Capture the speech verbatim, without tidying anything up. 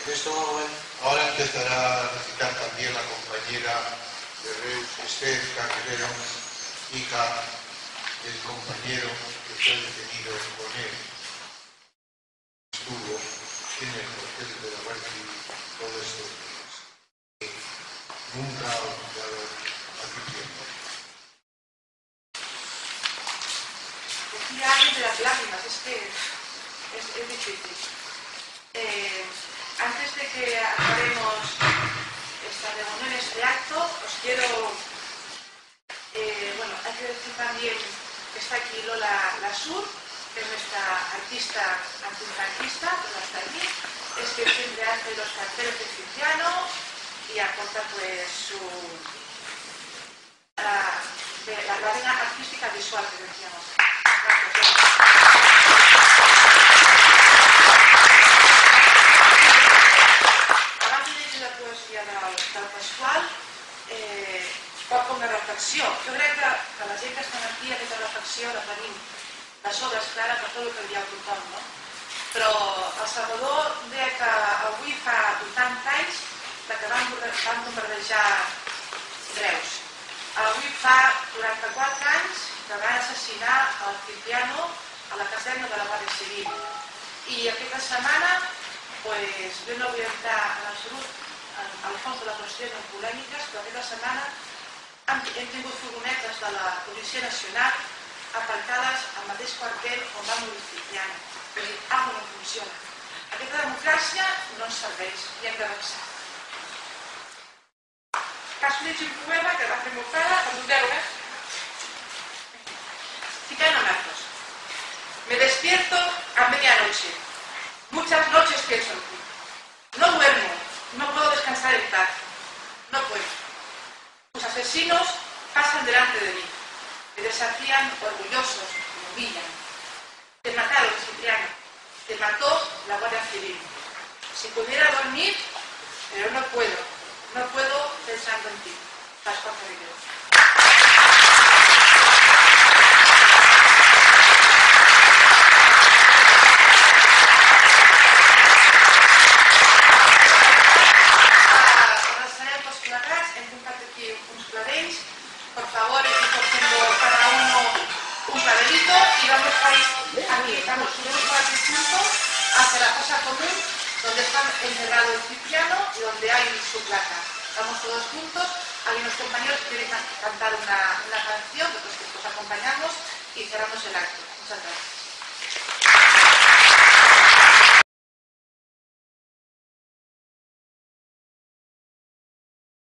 En este momento, ahora empezará a recitar también la compañera de Reus, Esther Carrero, hija del compañero que fue detenido con él. Estuvo en el cuartel de la Guardia Civil todo estos días. Nunca ha olvidado a Cipriano. Decía alguien de las lágrimas, es que es, es difícil. Eh, antes de que acabemos esta reunión, este acto, os quiero, eh, bueno, hay que decir también que está aquí Lola Lasur, que es nuestra artista antifranquista, que está aquí, es que siempre hace los carteles de Cipriano y aporta pues su la, de, la, la vena artística visual que decíamos. Gracias. Abans de llegir la poesia del, del Pasqual, eh, poc com una reflexió. Jo crec que, que la gent que estan aquí, aquesta reflexió la tenim de sobres clara per tot el que dieu tothom, no? Però el Salvador deia que avui fa vuitanta anys que van, van bombardejar Reus. Avui fa quaranta-quatre anys que van assassinar el Cipriano a la caserna de la Guàrdia Civil. I aquesta setmana, pues, jo no vull entrar en absolut al fons de les qüestions polèmiques, però aquesta setmana hem, hem tingut furgonetes de la Policia Nacional aparcades al mateix quartel on va morir Cipriano. És a dir, alguna no funciona. Aquesta democràcia no ens serveix i hem d'avançar. Caso de un poema que va a hacer Mofada con un dedo, ¿eh? Cipriano Marcos. Me despierto a medianoche. Muchas noches pienso en ti. No duermo, no puedo descansar en paz. No puedo. Tus asesinos pasan delante de mí. Me desafían orgullosos, me humillan. Te mataron, Cipriano. Te mató la Guardia Civil. Si pudiera dormir, pero no puedo. No puedo pensando en ti. Pascual Carrillo. Abraçarem tots plegats. Hem comprat aquí uns clavells. Por favor, ir cogiendo cada uno un clavelito y vamos a ir aquí. Vamos, subimos por aquí juntos hacia la fosa común, donde está enterrado el Cipriano y donde hay su placa. Vamos todos juntos. Alguien de los compañeros quiere cantar una, una canción, nosotros acompañamos y cerramos el acto. Muchas gracias.